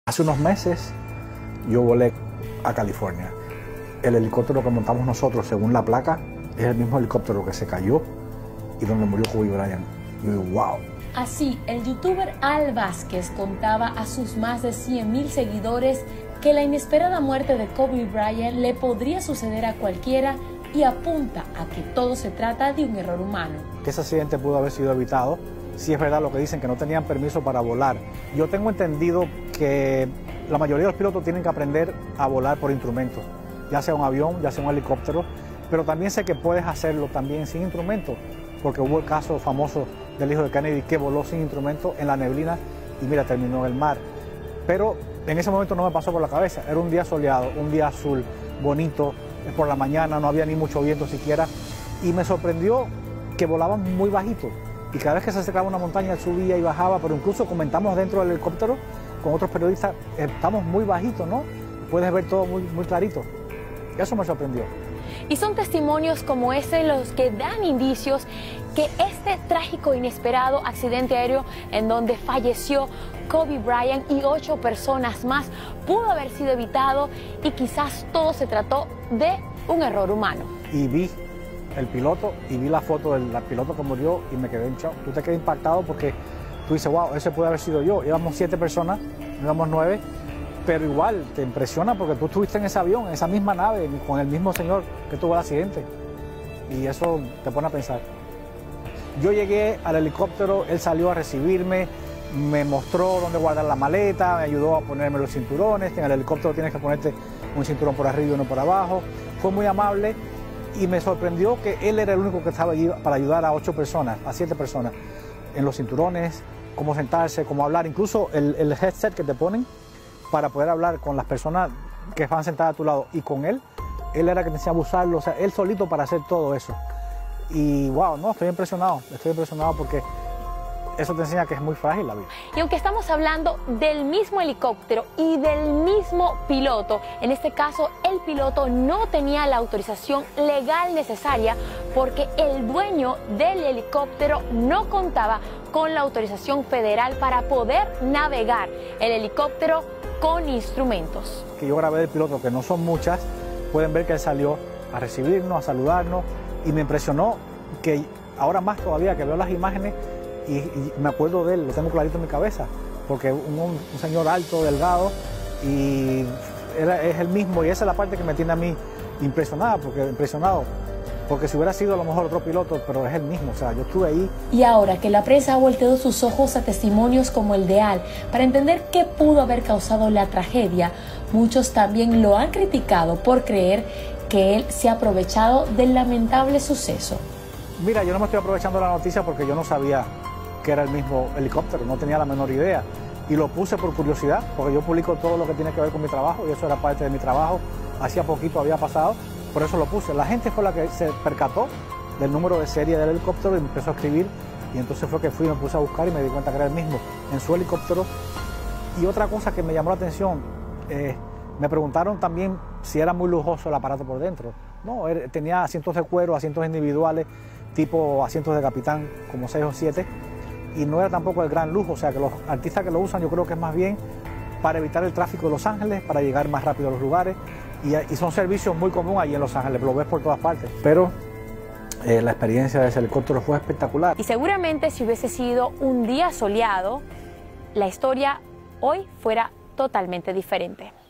Hace unos meses yo volé a California. El helicóptero que montamos nosotros, según la placa, es el mismo helicóptero que se cayó y donde murió Kobe Bryant. Yo digo, wow. Así, el youtuber Al Vázquez contaba a sus más de 100,000 seguidores que la inesperada muerte de Kobe Bryant le podría suceder a cualquiera y apunta a que todo se trata de un error humano. Que ese accidente pudo haber sido evitado. Sí es verdad lo que dicen, que no tenían permiso para volar. Yo tengo entendido que la mayoría de los pilotos tienen que aprender a volar por instrumentos, ya sea un avión, ya sea un helicóptero, pero también sé que puedes hacerlo también sin instrumentos, porque hubo el caso famoso del hijo de Kennedy que voló sin instrumentos en la neblina y mira, terminó en el mar. Pero en ese momento no me pasó por la cabeza, era un día soleado, un día azul, bonito, por la mañana, no había ni mucho viento siquiera, y me sorprendió que volaban muy bajito. Y cada vez que se acercaba a una montaña, él subía y bajaba, pero incluso comentamos dentro del helicóptero con otros periodistas, estamos muy bajitos, ¿no? Puedes ver todo muy clarito. Eso me sorprendió. Y son testimonios como ese los que dan indicios que este trágico e inesperado accidente aéreo en donde falleció Kobe Bryant y 8 personas más pudo haber sido evitado y quizás todo se trató de un error humano. Y vi el piloto y vi la foto del piloto que murió y me quedé en shock. Tú te quedas impactado porque tú dices, wow, ese puede haber sido yo. Íbamos 7 personas, íbamos 9, pero igual te impresiona porque tú estuviste en ese avión, en esa misma nave, con el mismo señor que tuvo el accidente. Y eso te pone a pensar. Yo llegué al helicóptero, él salió a recibirme, me mostró dónde guardar la maleta, me ayudó a ponerme los cinturones, que en el helicóptero tienes que ponerte un cinturón por arriba y uno por abajo. Fue muy amable. Y me sorprendió que él era el único que estaba allí para ayudar a 8 personas, a 7 personas, en los cinturones, cómo sentarse, cómo hablar, incluso el headset que te ponen para poder hablar con las personas que van sentadas a tu lado. Y con él era el que te enseñaba a usarlo, o sea, él solito para hacer todo eso. Y wow, no, estoy impresionado porque eso te enseña que es muy frágil la vida. Y aunque estamos hablando del mismo helicóptero y del mismo piloto, en este caso el piloto no tenía la autorización legal necesaria porque el dueño del helicóptero no contaba con la autorización federal para poder navegar el helicóptero con instrumentos. Que yo grabé del piloto, que no son muchas, pueden ver que él salió a recibirnos, a saludarnos, y me impresionó que ahora más todavía que veo las imágenes, y me acuerdo de él, lo tengo clarito en mi cabeza, porque un señor alto, delgado, y es el mismo, y esa es la parte que me tiene a mí impresionado, porque si hubiera sido a lo mejor otro piloto, pero es el mismo, o sea, yo estuve ahí. Y ahora que la prensa ha volteado sus ojos a testimonios como el de Al, para entender qué pudo haber causado la tragedia, muchos también lo han criticado por creer que él se ha aprovechado del lamentable suceso. Mira, yo no me estoy aprovechando de la noticia porque yo no sabía que era el mismo helicóptero, no tenía la menor idea. Y lo puse por curiosidad, porque yo publico todo lo que tiene que ver con mi trabajo, y eso era parte de mi trabajo. Hacía poquito había pasado, por eso lo puse. La gente fue la que se percató del número de serie del helicóptero y me empezó a escribir. Y entonces fue que fui y me puse a buscar y me di cuenta que era el mismo, en su helicóptero. Y otra cosa que me llamó la atención, me preguntaron también si era muy lujoso el aparato por dentro. No, tenía asientos de cuero, asientos individuales, tipo asientos de capitán, como 6 o 7. Y no era tampoco el gran lujo, o sea que los artistas que lo usan yo creo que es más bien para evitar el tráfico de Los Ángeles, para llegar más rápido a los lugares, y son servicios muy comunes allí en Los Ángeles, lo ves por todas partes. Pero la experiencia de ese helicóptero fue espectacular. Y seguramente si hubiese sido un día soleado, la historia hoy fuera totalmente diferente.